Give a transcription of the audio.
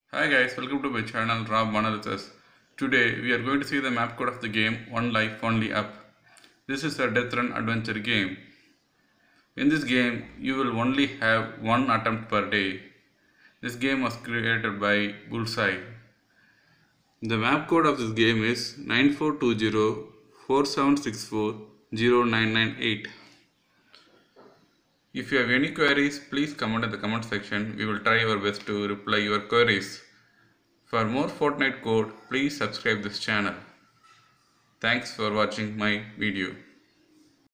Hi guys, welcome to my channel Rob Analysis. Today we are going to see the map code of the game One Life Only Up. This is a death run adventure game. In this game you will only have one attempt per day. This game was created by Bullseye. The map code of this game is 942047640998. If you have any queries, please comment in the comment section. We will try our best to reply your queries. For more Fortnite code, please subscribe this channel. Thanks for watching my video.